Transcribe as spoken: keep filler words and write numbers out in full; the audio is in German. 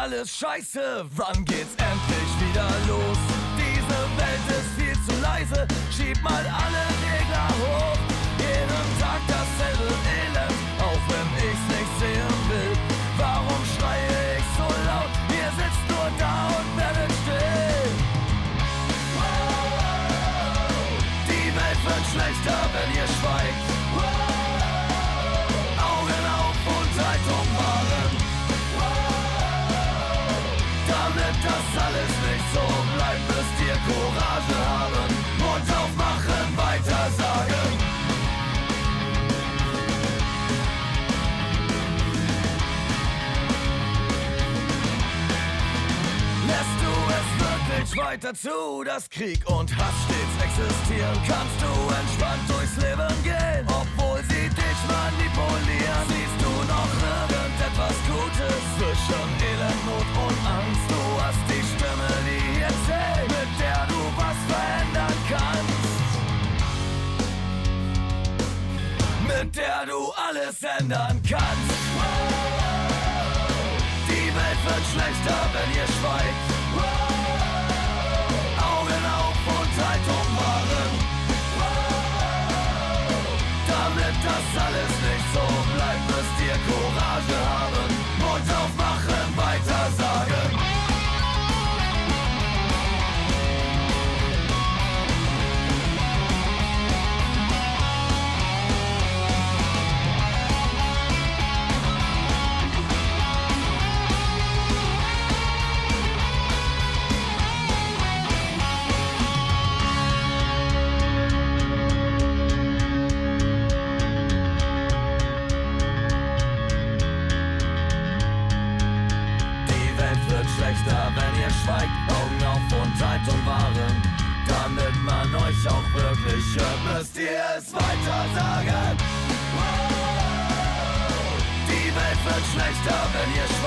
alles scheiße, wann geht's endlich wieder los? Diese Welt ist viel zu leise, schieb mal alle Regler hoch. Jeden Tag dasselbe Elend, auch wenn ich's nicht sehen will. Warum schreie ich so laut? Ihr sitzt nur da und werdet still. Die Welt wird schlechter, wenn ihr schweigt. Augen auf und Zeitung wahren. Damit das alles nicht so bleibt, müsst ihr Courage haben. Mund aufmachen, weiter sagen. Lässt du es wirklich weiter zu, dass Krieg und Hass stets existieren? Kannst du entspannt durchs Leben gehen, obwohl sie dich manipulieren? Siehst du noch irgendetwas Gutes zwischen Elend, Not und Angst? Du hast die Stimme, die erzählt, mit der du was verändern kannst. Mit der du alles ändern kannst. Die Welt wird schlechter, wenn ihr schweigt. Augen auf und Zeitung wahren. Damit das alles nicht so bleibt, müsst ihr Courage haben. Mund aufmachen, weiter sagen. Wenn ihr schweigt, Augen auf und Zeitung wahren. Damit man euch auch wirklich hört, müsst ihr es weiter sagen. Die Welt wird schlechter, wenn ihr schweigt.